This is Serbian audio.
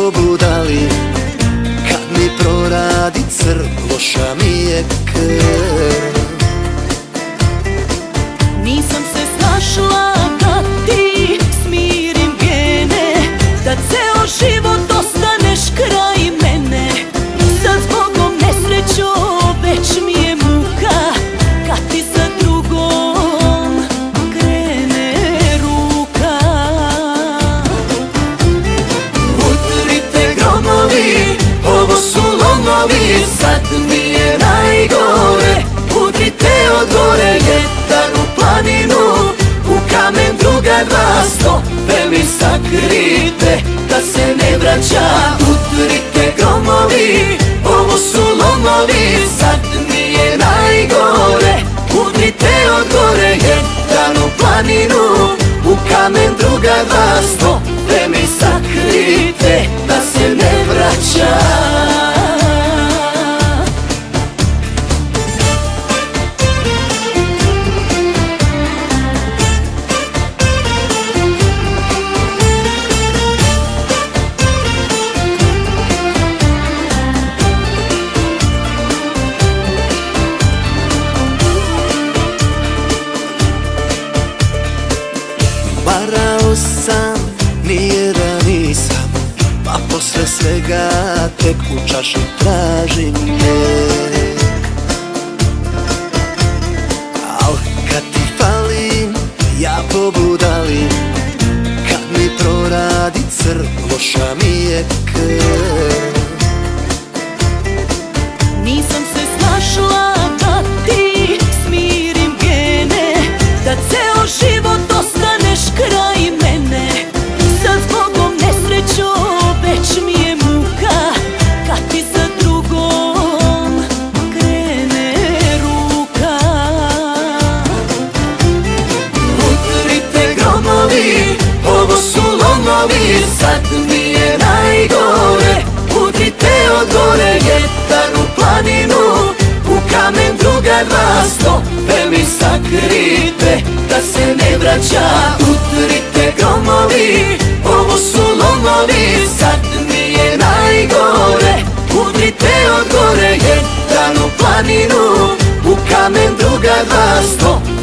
pobudali, kad mi proradi crv, loša mi je krv. Nisam se snašla da ti smirim gene, da ceo život ostaneš kraj mene. Sad zbogom nesrećo, već mi je muka, kad ti sa drugom krene ruka. Udrite gromovi, ovo su lomovi, sad mi je najgore. Udrite od gore, jedan u planinu, u kamen druga dva, stope mi sakrite, da se ne vraća. Udrite gromovi, ovo su lomovi, sad mi je najgore. Udrite od gore, jedan u planinu, u kamen druga dva, stope mi sakrite, da se ne vraća. Varao sam, nije da nisam, pa posle svega tek u čaši tražim lijek. Al kad ti falim, ja pobudalim, kad mi proradi crv, loša mi je krv. Nisam se snašla da ti smirim gene, da ceo život ostaneš kraj mene. Sad zbogom nesrećo, već mi je muka, kad ti sa drugom krene ruka. Udrite gromovi, ovo su lomovi, sad mi je najgore. Udrite od gore, jedan u planinu, u kamen druga dva, stope mi sakrite, da se ne vraća. Udrite gromovi, ovo su lomovi, sad mi je najgore. Udrite od gore, jedan u planinu, u kamen druga dva, stope